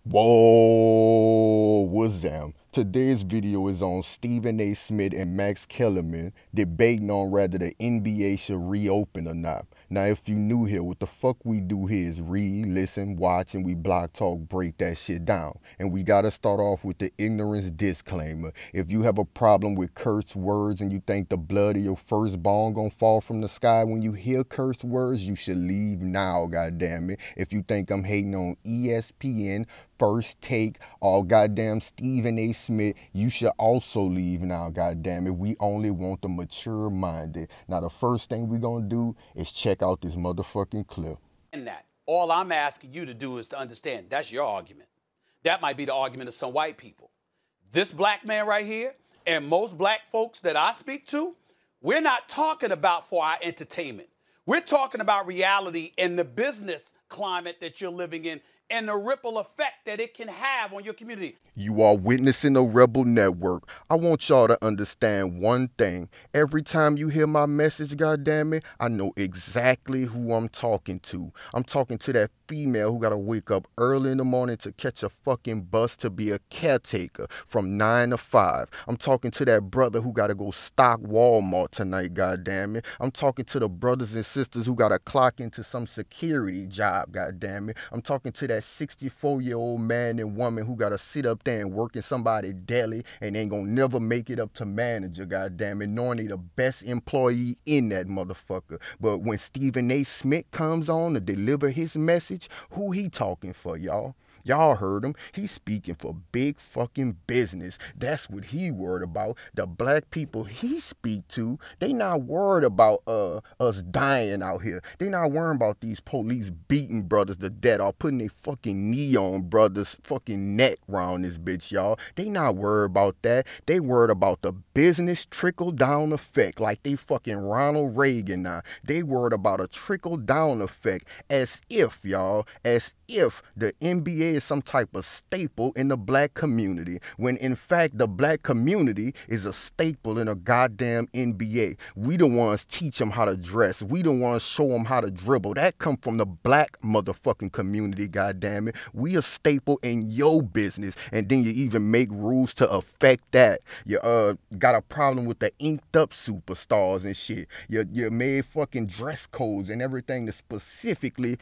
Whoa, what's up? Today's video is on Stephen A. Smith and Max Kellerman debating on whether the NBA should reopen or not. Now, if you new here, what the fuck we do here is read, listen, watch, and we block talk, break that shit down. And we gotta start off with the ignorance disclaimer. If you have a problem with curse words and you think the blood of your firstborn gonna fall from the sky when you hear curse words, you should leave now, goddammit. If you think I'm hating on ESPN, First Take, or goddamn Stephen A. Smith, you should also leave now, goddammit. We only want the mature-minded. Now, the first thing we're gonna do is check out this motherfucking clip. And that. All I'm asking you to do is to understand that's your argument. That might be the argument of some white people. This black man right here, and most black folks that I speak to, we're not talking about for our entertainment. We're talking about reality and the business climate that you're living in and the ripple effect that it can have on your community. You are witnessing a rebel network. I want y'all to understand one thing. Every time you hear my message, goddammit, I know exactly who I'm talking to. I'm talking to that female who gotta wake up early in the morning to catch a fucking bus to be a caretaker from 9 to 5. I'm talking to that brother who gotta go stock Walmart tonight, goddammit. I'm talking to the brothers and sisters who gotta clock into some security job, goddammit. I'm talking to that 64-year-old man and woman who gotta sit up there and work in somebody's deli and ain't gonna never make it up to manager, goddammit, knowing they the best employee in that motherfucker. But when Stephen A. Smith comes on to deliver his message, who he talking for, y'all? Y'all heard him. He's speaking for big fucking business. That's what he worried about. The black people he speak to, they not worried about us dying out here. They not worrying about these police beating brothers to death or putting their fucking knee on brothers' fucking neck round this bitch, y'all. They not worried about that. They worried about the business trickle-down effect like they fucking Ronald Reagan now. They worried about a trickle-down effect as if, y'all, as if the NBA is some type of staple in the black community, when in fact the black community is a staple in a goddamn NBA. We the ones teach them how to dress. We the ones show them how to dribble. That come from the black motherfucking community, goddammit. We a staple in your business, and then you even make rules to affect that. You got a problem with the inked up superstars and shit. You made fucking dress codes and everything to specifically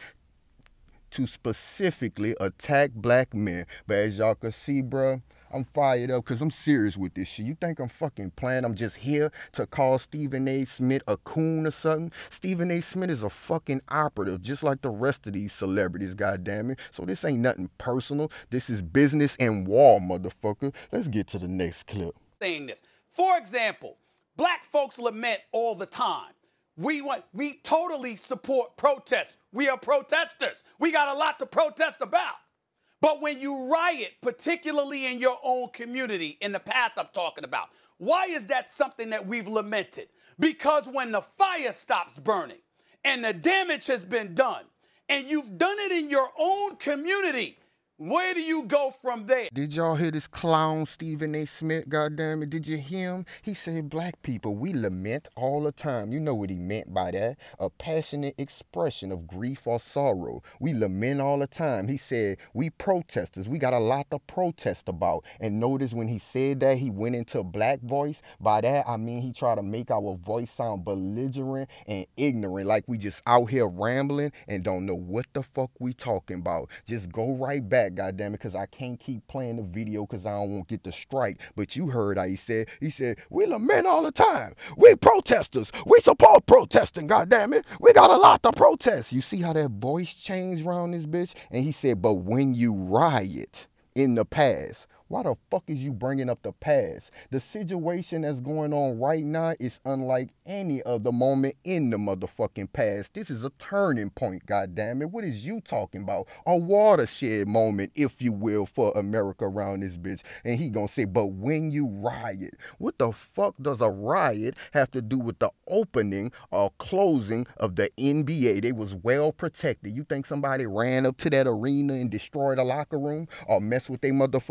attack black men. But as y'all can see, bruh, I'm fired up because I'm serious with this shit. You think I'm fucking playing? I'm just here to call Stephen A. Smith a coon or something? Stephen A. Smith is a fucking operative, just like the rest of these celebrities, goddammit. So this ain't nothing personal. This is business and war, motherfucker. Let's get to the next clip. Saying this. For example, black folks lament all the time. We totally support protests. We are protesters. We got a lot to protest about. But when you riot, particularly in your own community, in the past I'm talking about, why is that something that we've lamented? Because when the fire stops burning and the damage has been done, and you've done it in your own community, where do you go from there? Did y'all hear this clown Stephen A. Smith, goddammit? Did you hear him? He said black people, we lament all the time. You know what he meant by that? A passionate expression of grief or sorrow. We lament all the time. He said, we protesters, we got a lot to protest about. And notice when he said that, he went into black voice. By that, I mean he tried to make our voice sound belligerent and ignorant, like we just out here rambling and don't know what the fuck we talking about. Just go right back, goddammit, because I can't keep playing the video because I don't want to get the strike. But you heard how he said, we lament all the time. We protesters. We support protesting, goddammit. We got a lot to protest. You see how that voice changed around this bitch? And he said, but when you riot in the past, why the fuck is you bringing up the past? The situation that's going on right now is unlike any other moment in the motherfucking past. This is a turning point, goddammit. What is you talking about? A watershed moment, if you will, for America around this bitch. And he gonna say, but when you riot, what the fuck does a riot have to do with the opening or closing of the NBA? They was well protected. You think somebody ran up to that arena and destroyed a locker room or messed with their motherfucking practice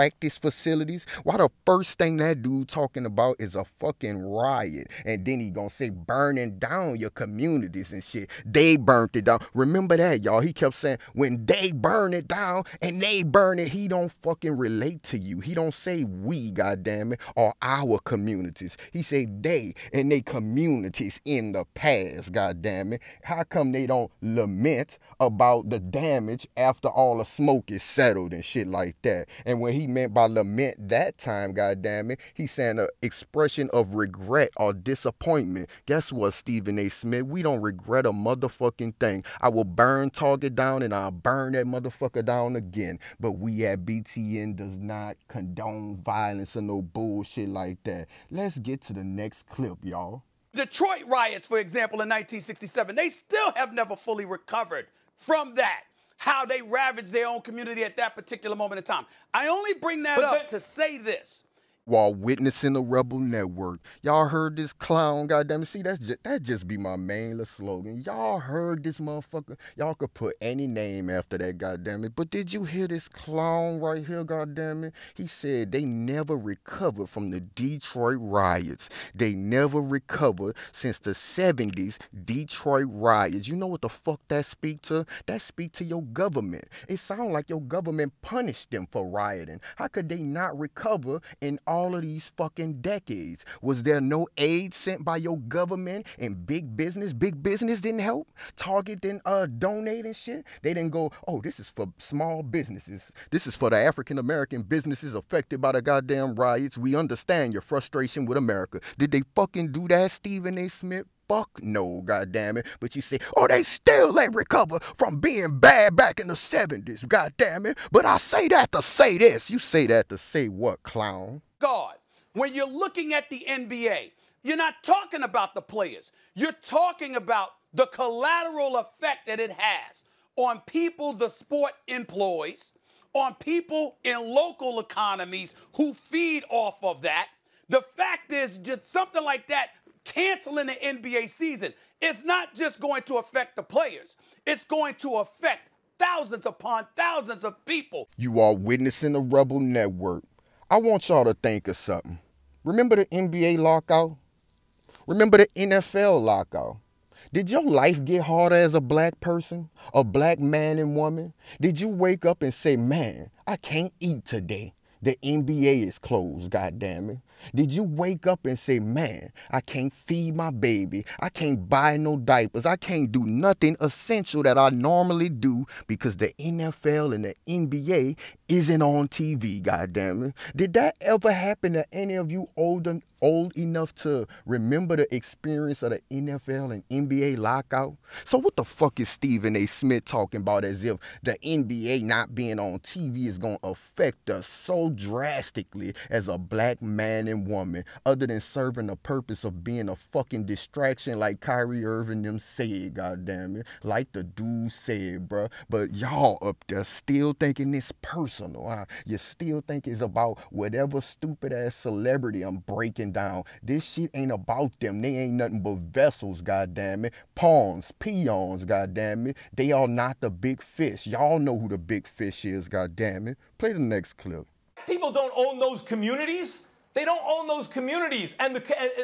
practice facilities? Why the first thing that dude talking about is a fucking riot? And then he gonna say burning down your communities and shit. They burnt it down. Remember that, y'all. He kept saying when they burn it down and they burn it, he don't fucking relate to you. He don't say we, goddammit, or our communities. He say they and they communities in the past, goddammit. How come they don't lament about the damage after all the smoke is settled and shit like that? And when he meant by lament that time, goddammit, he's saying an expression of regret or disappointment. Guess what, Stephen A. Smith? We don't regret a motherfucking thing. I will burn Target down and I'll burn that motherfucker down again. But we at BTN does not condone violence or no bullshit like that. Let's get to the next clip, y'all. Detroit riots, for example, in 1967, they still have never fully recovered from that, how they ravaged their own community at that particular moment in time. I only bring that up to say this. While witnessing the Rebel Network. Y'all heard this clown, goddammit. See, that just be my main little slogan. Y'all heard this motherfucker. Y'all could put any name after that, goddammit. But did you hear this clown right here, goddammit? He said they never recovered from the Detroit riots. They never recovered since the 70s Detroit riots. You know what the fuck that speak to? That speak to your government. It sounds like your government punished them for rioting. How could they not recover in all of these fucking decades? Was there no aid sent by your government and big business? Big business didn't help? Target didn't donate and shit? They didn't go, oh, this is for small businesses. This is for the African-American businesses affected by the goddamn riots. We understand your frustration with America. Did they fucking do that, Stephen A. Smith? Fuck no, goddammit. But you say, oh, they still ain't recovered from being bad back in the 70s, goddammit. But I say that to say this. You say that to say what, clown? God, when you're looking at the NBA, you're not talking about the players. You're talking about the collateral effect that it has on people the sport employs, on people in local economies who feed off of that. The fact is, just something like that, canceling the NBA season, it's not just going to affect the players. It's going to affect thousands upon thousands of people. You are witnessing the Rebel Network. I want y'all to think of something. Remember the NBA lockout? Remember the NFL lockout? Did your life get harder as a black person, a black man and woman? Did you wake up and say, man, I can't eat today? The NBA is closed, goddammit. Did you wake up and say, man, I can't feed my baby. I can't buy no diapers. I can't do nothing essential that I normally do because the NFL and the NBA isn't on TV, goddammit. Did that ever happen to any of you old enough to remember the experience of the NFL and NBA lockout? So what the fuck is Stephen A. Smith talking about as if the NBA not being on TV is going to affect us so drastically as a black man and woman, other than serving the purpose of being a fucking distraction like Kyrie Irving them said, goddammit, like the dude said, bruh. But y'all up there still thinking it's personal, huh? You still think it's about whatever stupid ass celebrity I'm breaking down. This shit ain't about them. They ain't nothing but vessels, goddammit. Pawns, peons, goddammit. They are not the big fish. Y'all know who the big fish is, goddammit. Play the next clip. People don't own those communities. They don't own those communities, and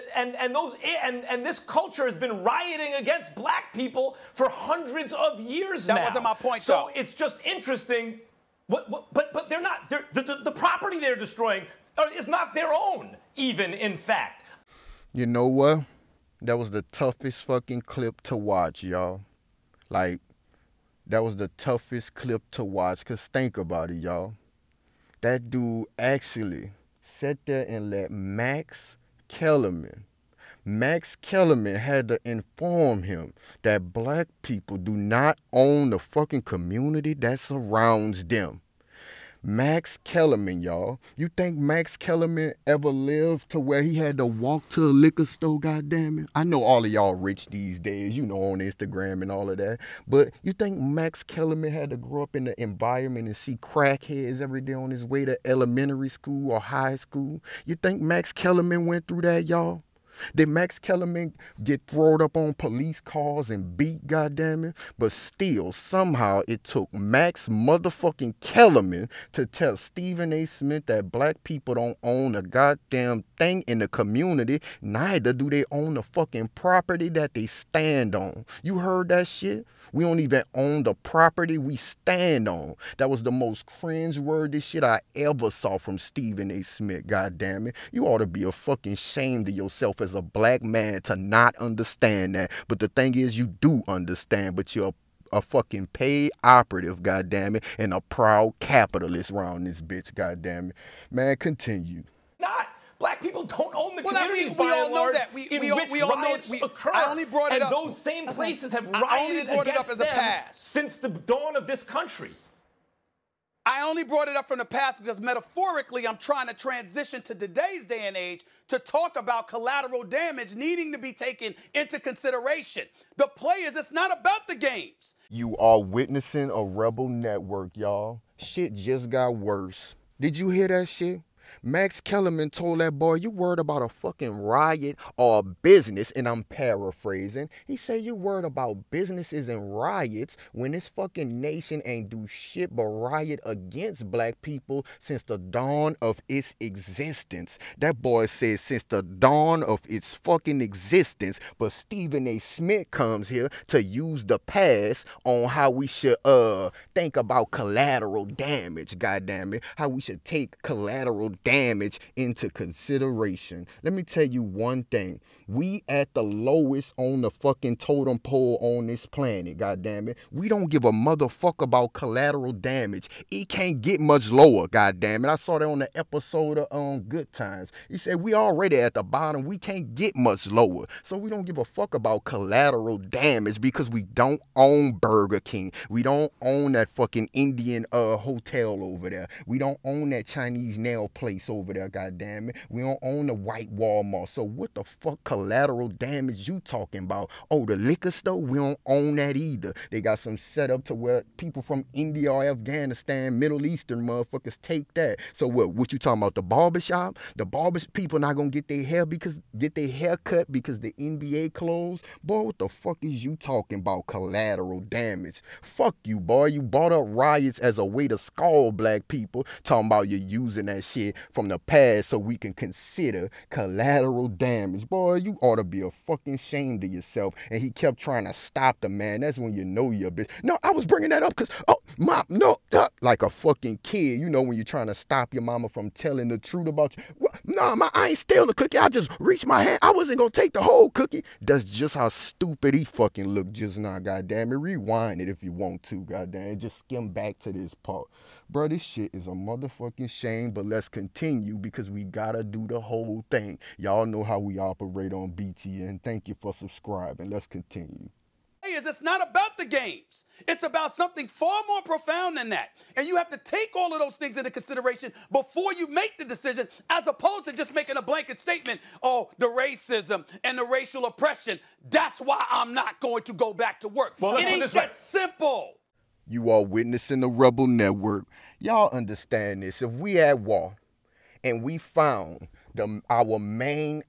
this culture has been rioting against black people for hundreds of years now. That wasn't my point, so though. It's just interesting. But they're not. The property they're destroying is not their own, even in fact. You know what? That was the toughest fucking clip to watch, y'all. Like, that was the toughest clip to watch. Cause think about it, y'all. That dude actually sat there and let Max Kellerman had to inform him that black people do not own the fucking community that surrounds them. Max Kellerman, y'all. You think Max Kellerman ever lived to where he had to walk to a liquor store, goddammit? I know all of y'all rich these days, you know, on Instagram and all of that. But you think Max Kellerman had to grow up in the environment and see crackheads every day on his way to elementary school or high school? You think Max Kellerman went through that, y'all? Did Max Kellerman get thrown up on police cars and beat, goddammit? But still, somehow it took Max motherfucking Kellerman to tell Stephen A. Smith that black people don't own a goddamn thing in the community, neither do they own the fucking property that they stand on. You heard that shit? We don't even own the property we stand on. That was the most cringe-worthy shit I ever saw from Stephen A. Smith, goddammit. You ought to be a fucking shame to yourself as a black man to not understand that. But the thing is, you do understand, but you're a fucking paid operative, goddammit, and a proud capitalist around this bitch, goddammit. Man, continue. Not. Black people don't own the Well, communities we by all and know large that. We in which all know riots occur. I only brought it and up. those same places have I only rioted brought it up against as a them past. since the dawn of this country. I only brought it up from the past because metaphorically I'm trying to transition to today's day and age to talk about collateral damage needing to be taken into consideration. The players, it's not about the games. You are witnessing a rebel network, y'all. Shit just got worse. Did you hear that shit? Max Kellerman told that boy, you worried about a fucking riot or a business, and I'm paraphrasing. He said, you worried about businesses and riots when this fucking nation ain't do shit but riot against black people since the dawn of its existence. That boy said since the dawn of its fucking existence, but Stephen A. Smith comes here to use the past on how we should think about collateral damage, goddammit, how we should take collateral damage into consideration. Let me tell you one thing. We at the lowest on the fucking totem pole on this planet, goddammit. We don't give a motherfucker about collateral damage. It can't get much lower, goddammit. I saw that on the episode of Good Times. He said we already at the bottom. We can't get much lower. So we don't give a fuck about collateral damage because we don't own Burger King. We don't own that fucking Indian hotel over there. We don't own that Chinese nail place over there, goddammit. We don't own the white Walmart. So what the fuck collateral damage you talking about? Oh, the liquor store? We don't own that either. They got some setup to where people from India or Afghanistan, Middle Eastern motherfuckers take that. So what you talking about? The barbershop? The people not gonna get their hair cut because the NBA closed? Boy, what the fuck is you talking about collateral damage? Fuck you, boy. You brought up riots as a way to scald black people, talking about you using that shit from the past so we can consider collateral damage. Boy, you ought to be a fucking shame to yourself. And he kept trying to stop the man. That's when you know you're a bitch. No, I was bringing that up because, oh, mom, no, like a fucking kid. You know when you're trying to stop your mama from telling the truth about you. Well, no, I ain't stealing the cookie. I just reached my hand. I wasn't going to take the whole cookie. That's just how stupid he fucking looked just now, goddamn it. Rewind it if you want to, goddamn it. Just skim back to this part. Bro, this shit is a motherfucking shame, but let's continue because we gotta do the whole thing. Y'all know how we operate on BTN. Thank you for subscribing. Let's continue. It's not about the games. It's about something far more profound than that. And you have to take all of those things into consideration before you make the decision, as opposed to just making a blanket statement, oh, the racism and the racial oppression, that's why I'm not going to go back to work. Well, it ain't that simple. You are witnessing the Rebel Network. Y'all understand this. If we at war and we found our main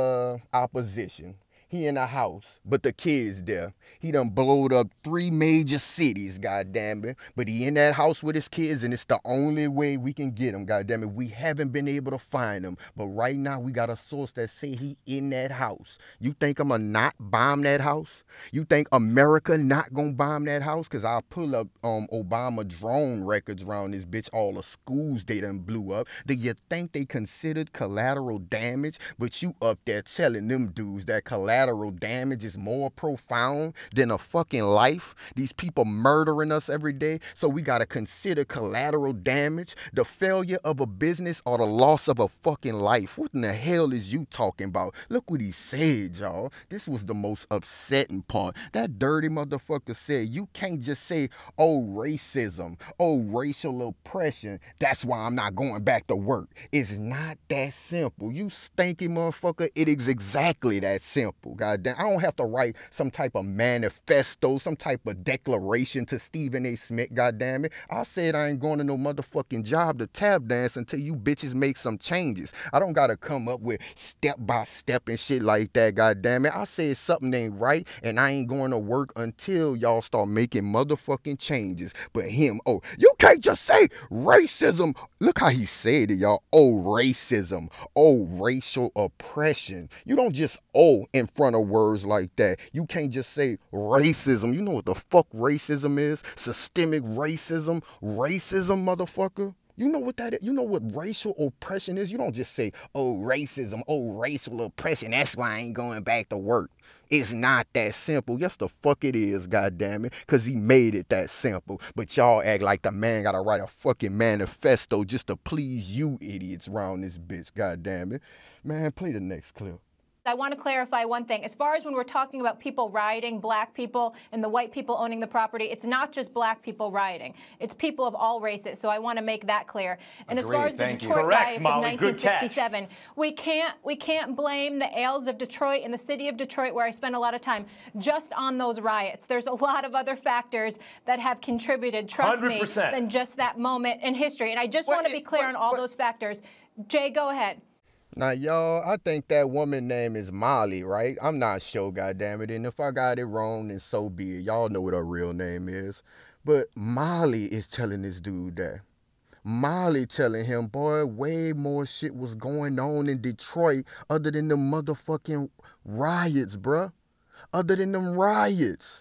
opposition, he in the house, but the kids there. He done blowed up 3 major cities, goddammit. But he in that house with his kids, and it's the only way we can get him, goddammit. We haven't been able to find him. But right now, we got a source that say he in that house. You think I'ma not bomb that house? You think America not gonna bomb that house? Because I'll pull up Obama drone records around this bitch, all the schools they done blew up. Do you think they considered collateral damage? But you up there telling them dudes that collateral damage is more profound than a fucking life. These people murdering us every day, so we gotta consider collateral damage, the failure of a business or the loss of a fucking life. What in the hell is you talking about? Look what he said, y'all. This was the most upsetting part. That dirty motherfucker said you can't just say, oh, racism, oh, racial oppression, that's why I'm not going back to work. It's not that simple. You stanky motherfucker, it is exactly that simple. simple, goddamn. I don't have to write some type of manifesto, some type of declaration to Stephen A. Smith, goddamn it. I said I ain't going to no motherfucking job to tap dance until you bitches make some changes. I don't gotta come up with step by step and shit like that, goddamn it. I said something ain't right, and I ain't going to work until y'all start making motherfucking changes. But him, oh, you can't just say racism. Look how he said it, y'all. Oh, racism. Oh, racial oppression. You don't just in front of words like that. You can't just say racism. You know what the fuck racism is? Systemic racism. Racism, motherfucker. You know what that is? You know what racial oppression is? You don't just say, oh, racism, oh, racial oppression. That's why I ain't going back to work. It's not that simple. Yes, the fuck it is, goddammit, because he made it that simple. But y'all act like the man got to write a fucking manifesto just to please you idiots around this bitch, goddammit. Man, play the next clip. I want to clarify one thing. As far as when we're talking about people rioting, black people and the white people owning the property, it's not just black people rioting. It's people of all races. So I want to make that clear. And as far as the Detroit riots of 1967, we can't blame the Ales of Detroit and the city of Detroit, where I spent a lot of time, just on those riots. There's a lot of other factors that have contributed, trust 100%. Me, than just that moment in history. And I just want to be clear on all those factors. Jay, go ahead. Now, y'all, I think that woman name is Molly, right? I'm not sure, goddammit. And if I got it wrong, then so be it. Y'all know what her real name is. But Molly is telling this dude that. Molly telling him, boy, way more shit was going on in Detroit other than the motherfucking riots, bruh. Other than them riots.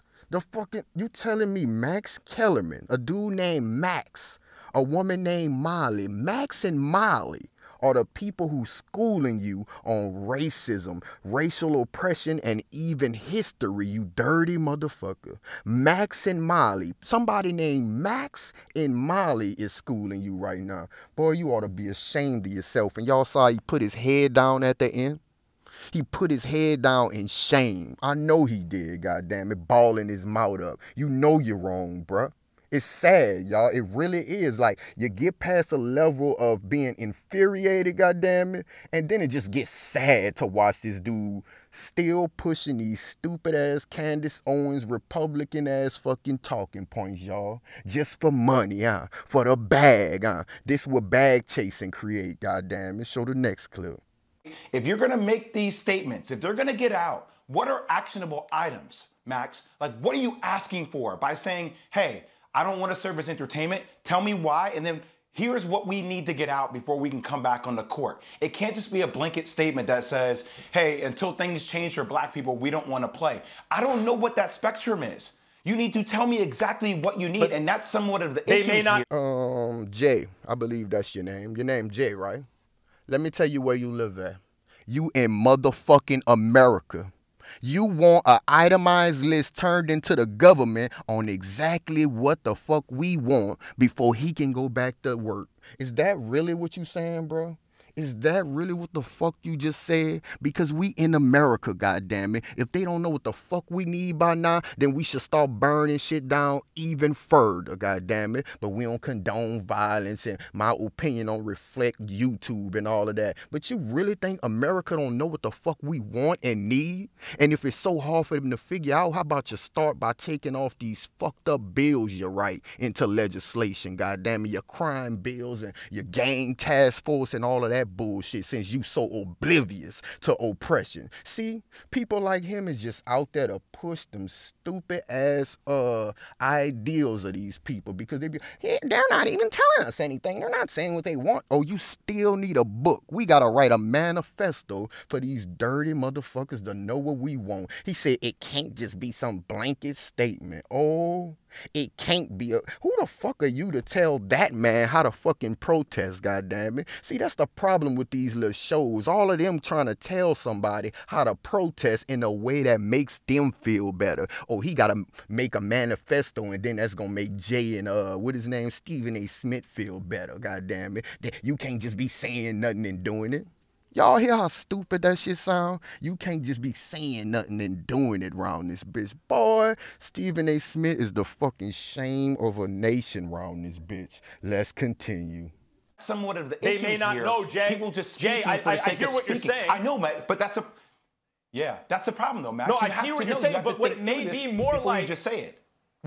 You telling me Max Kellerman, a dude named Max, a woman named Molly, Max and Molly, are the people who schooling you on racism, racial oppression, and even history, you dirty motherfucker. Max and Molly, somebody named Max and Molly is schooling you right now. Boy, you ought to be ashamed of yourself. And y'all saw he put his head down at the end? He put his head down in shame. I know he did, goddammit, balling his mouth up. You know you're wrong, bruh. It's sad, y'all. It really is. Like, you get past a level of being infuriated, goddammit, and then it just gets sad to watch this dude still pushing these stupid-ass Candace Owens Republican-ass fucking talking points, y'all. Just for money, huh? For the bag, huh? This what bag chasing create, goddammit. Show the next clip. If you're going to make these statements, if they're going to get out, what are actionable items, Max? Like, what are you asking for by saying, hey, I don't want to serve as entertainment. Tell me why. And then here's what we need to get out before we can come back on the court. It can't just be a blanket statement that says, hey, until things change for black people, we don't want to play. I don't know what that spectrum is. You need to tell me exactly what you need. But and that's somewhat of the issue here. Jay, I believe that's your name. Your name Jay, right? Let me tell you where you live at. You in motherfucking America. You want an itemized list turned into the government on exactly what the fuck we want before he can go back to work. Is that really what you saying, bro? Is that really what the fuck you just said? Because we in America, goddammit. If they don't know what the fuck we need by now, then we should start burning shit down even further, goddammit. But we don't condone violence, and my opinion don't reflect YouTube and all of that. But you really think America don't know what the fuck we want and need? And if it's so hard for them to figure out, how about you start by taking off these fucked up bills you write into legislation, goddammit, your crime bills and your gang task force and all of that bullshit, since you so oblivious to oppression. See, people like him is just out there to push them stupid ass ideals of these people, because they're not even telling us anything. They're not saying what they want. Oh, you still need a book. We gotta write a manifesto for these dirty motherfuckers to know what we want. He said it can't just be some blanket statement. Oh, it can't be. Who the fuck are you to tell that man how to fucking protest, goddammit? See, that's the problem with these little shows. All of them trying to tell somebody how to protest in a way that makes them feel better. Oh, he got to make a manifesto, and then that's going to make Jay and, what his name, Stephen A. Smith feel better, goddammit. You can't just be saying nothing and doing it. Y'all hear how stupid that shit sound? You can't just be saying nothing and doing it around this bitch. Boy, Stephen A. Smith is the fucking shame of a nation around this bitch. Let's continue. Somewhat of the issue They may not here. know, Jay. People just Jay, I hear what you're saying. I know, but that's a... Yeah, that's the problem though, Max. No, I see what you're saying, but what it may be more like, you just say it.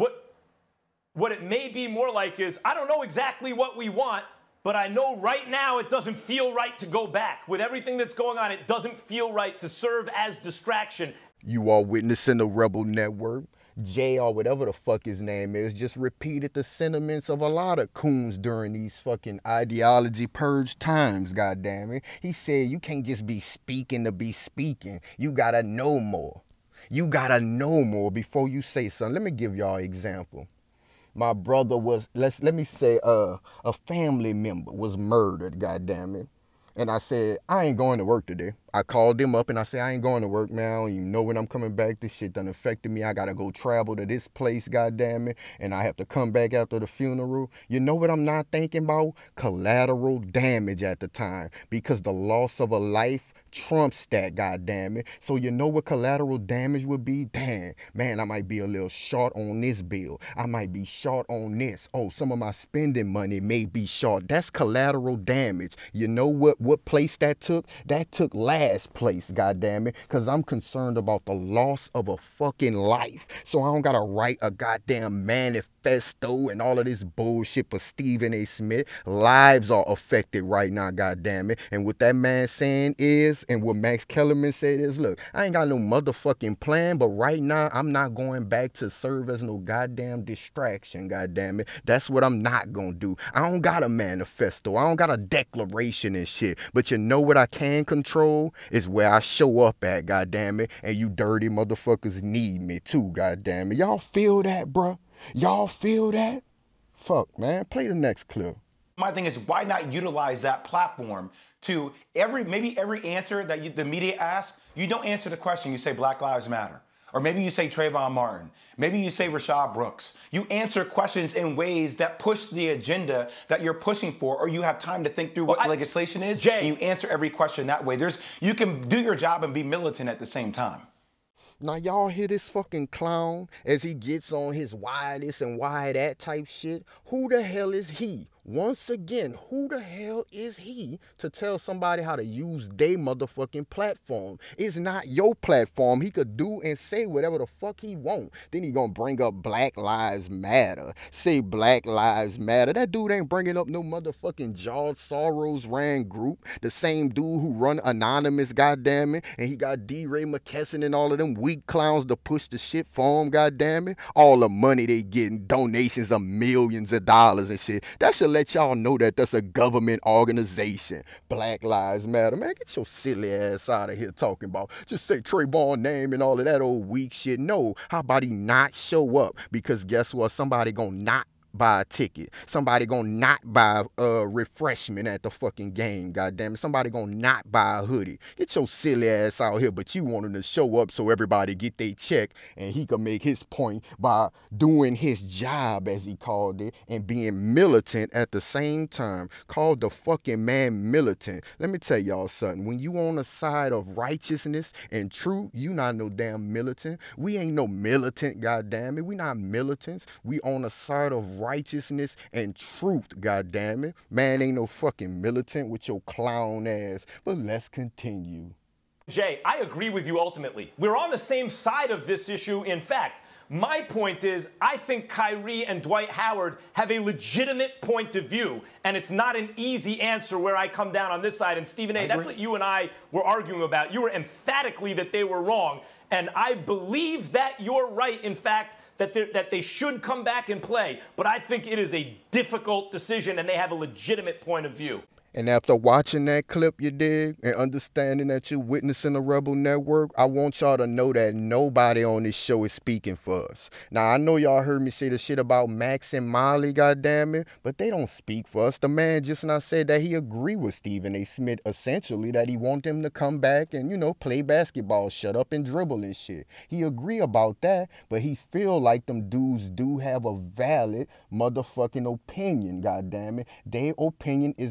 What it may be more like is, I don't know exactly what we want, but I know right now it doesn't feel right to go back. With everything that's going on, it doesn't feel right to serve as distraction. You are witnessing the Rebel Network. Jay, or whatever the fuck his name is, just repeated the sentiments of a lot of coons during these fucking ideology purge times, goddammit. He said you can't just be speaking to be speaking. You gotta know more. You gotta know more before you say something. Let me give y'all an example. My brother was, let me say, a family member was murdered, goddammit. And I said, I ain't going to work today. I called him up and I said, I ain't going to work, man. I don't even know when I'm coming back. This shit done affected me. I got to go travel to this place, goddammit. And I have to come back after the funeral. You know what I'm not thinking about? Collateral damage at the time. Because the loss of a life trumps that, goddammit. So you know what collateral damage would be? Damn, man, I might be a little short on this bill. I might be short on this. Oh, some of my spending money may be short. That's collateral damage. You know what place that took? That took last place, goddammit, because I'm concerned about the loss of a fucking life. So I don't gotta write a goddamn manifesto and all of this bullshit for Stephen A. Smith. Lives are affected right now, goddammit. And what that man saying is, and what Max Kellerman said is, look, I ain't got no motherfucking plan, but right now I'm not going back to serve as no goddamn distraction, goddammit. That's what I'm not gonna do. I don't got a manifesto. I don't got a declaration and shit. But you know what I can control is where I show up at, goddammit. And you dirty motherfuckers need me too, goddammit. Y'all feel that, bruh? Y'all feel that? Fuck, man. Play the next clip. My thing is, why not utilize that platform to maybe every answer that the media asks, you don't answer the question, you say Black Lives Matter. Or maybe you say Trayvon Martin. Maybe you say Rashad Brooks. You answer questions in ways that push the agenda that you're pushing for, or you have time to think through what legislation is, Jay, and you answer every question that way. You can do your job and be militant at the same time. Now y'all hear this fucking clown as he gets on his why this and why that type shit? Who the hell is he? Once again, who the hell is he to tell somebody how to use their motherfucking platform? It's not your platform. He could do and say whatever the fuck he want. Then he gonna bring up Black Lives Matter. Say Black Lives Matter. That dude ain't bringing up no motherfucking George Soros ran group. The same dude who run Anonymous, goddammit. And he got D. Ray McKesson and all of them weak clowns to push the shit for him, goddammit. All the money they getting, donations of millions of dollars and shit. That should let y'all know that that's a government organization. Black Lives Matter. Man, get your silly ass out of here talking about just say Trayvon name and all of that old weak shit. No, how about he not show up? Because guess what? Somebody gonna not buy a ticket. Somebody gonna not buy a refreshment at the fucking game, goddamn it. Somebody gonna not buy a hoodie. Get your silly ass out here, but you want him to show up so everybody get their check and he can make his point by doing his job, as he called it, and being militant at the same time. Called the fucking man militant. Let me tell y'all something. When you on the side of righteousness and truth, you not no damn militant. We ain't no militant, goddamn it. We not militants. We on the side of righteousness and truth, goddammit. Man ain't no fucking militant with your clown ass. But let's continue. Jay, I agree with you ultimately. We're on the same side of this issue. In fact, my point is, I think Kyrie and Dwight Howard have a legitimate point of view, and it's not an easy answer where I come down on this side. And Stephen A., that's what you and I were arguing about. You were emphatically that they were wrong, and I believe that you're right, in fact, that they should come back and play. But I think it is a difficult decision, and they have a legitimate point of view. And after watching that clip, you dig, and understanding that you're witnessing the Rebel Network, I want y'all to know that nobody on this show is speaking for us. Now, I know y'all heard me say the shit about Max and Molly, goddammit, but they don't speak for us. The man just now said that he agree with Stephen A. Smith, essentially, that he want them to come back and, you know, play basketball, shut up and dribble and shit. He agree about that, but he feel like them dudes do have a valid motherfucking opinion, goddammit. Their opinion is valid.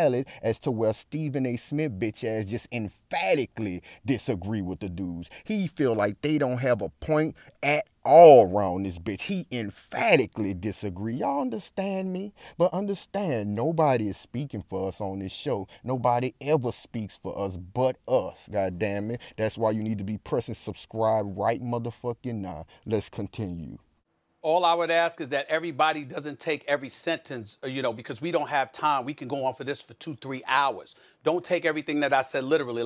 valid as to where Stephen A. Smith bitch ass just emphatically disagree with the dudes. He feel like they don't have a point at all around this bitch. He emphatically disagree. Y'all understand me? But understand, nobody is speaking for us on this show. Nobody ever speaks for us but us, god damn it. That's why you need to be pressing subscribe right motherfucking now. Let's continue. All I would ask is that everybody doesn't take every sentence, because we don't have time. We can go on for this for 2-3 hours. Don't take everything that I said literally.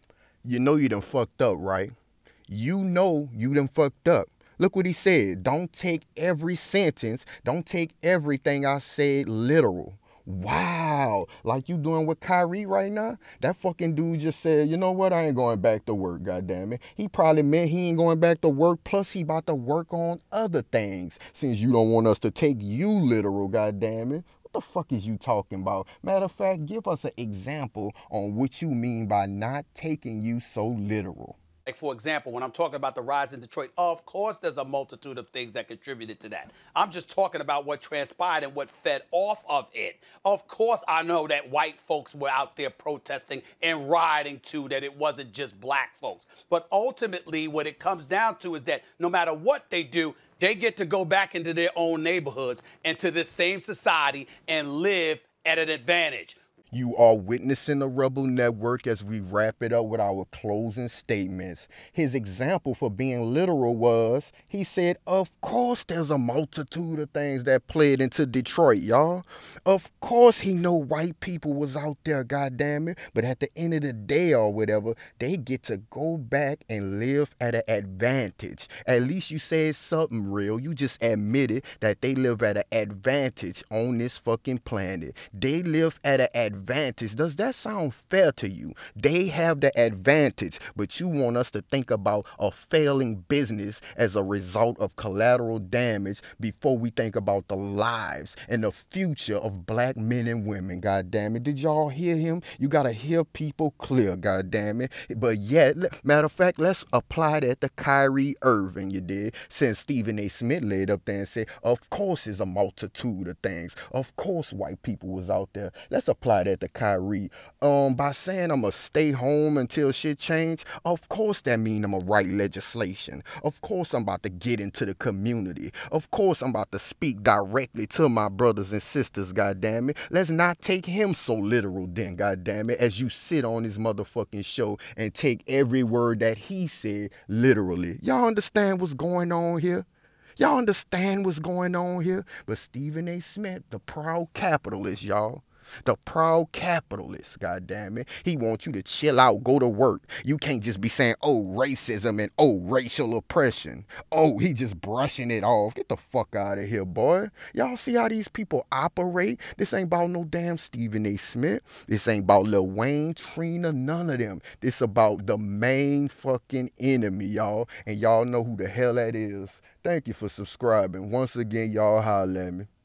You know you done fucked up, right? You know you done fucked up. Look what he said. Don't take every sentence. Don't take everything I said literal. Wow. Like you doing with Kyrie right now? That fucking dude just said, you know what? I ain't going back to work, goddammit. He probably meant he ain't going back to work. Plus, he about to work on other things since you don't want us to take you literal, goddammit. What the fuck is you talking about? Matter of fact, give us an example on what you mean by not taking you so literal. Like, for example, when I'm talking about the riots in Detroit, of course there's a multitude of things that contributed to that. I'm just talking about what transpired and what fed off of it. Of course I know that white folks were out there protesting and rioting too, that it wasn't just black folks. But ultimately what it comes down to is that no matter what they do, they get to go back into their own neighborhoods and to this same society and live at an advantage. You are witnessing the Rebel Network as we wrap it up with our closing statements. His example for being literal was, he said, of course there's a multitude of things that played into Detroit, y'all. Of course he know white people was out there, goddammit. But at the end of the day or whatever, they get to go back and live at an advantage. At least you said something real. You just admitted that they live at an advantage on this fucking planet. They live at an advantage. Does that sound fair to you? They have the advantage, but you want us to think about a failing business as a result of collateral damage before we think about the lives and the future of black men and women, god damn it. Did y'all hear him? You gotta hear people clear, god damn it. But yet, matter of fact, let's apply that to Kyrie Irving, you did, since Stephen A. Smith laid up there and said, of course there's a multitude of things. Of course white people was out there. Let's apply that to Kyrie. By saying I'm gonna stay home until shit change, of course that mean I'm gonna write legislation. Of course I'm about to get into the community. Of course I'm about to speak directly to my brothers and sisters, goddammit. Let's not take him so literal then, goddammit, as you sit on his motherfucking show and take every word that he said literally. Y'all understand what's going on here? Y'all understand what's going on here? But Stephen A. Smith, the proud capitalist, y'all. The proud capitalist, goddammit. He wants you to chill out, go to work. You can't just be saying, oh, racism and oh, racial oppression. Oh, he just brushing it off. Get the fuck out of here, boy. Y'all see how these people operate? This ain't about no damn Stephen A. Smith. This ain't about Lil Wayne, Trina, none of them. This about the main fucking enemy, y'all. And y'all know who the hell that is. Thank you for subscribing. Once again, y'all holla at me.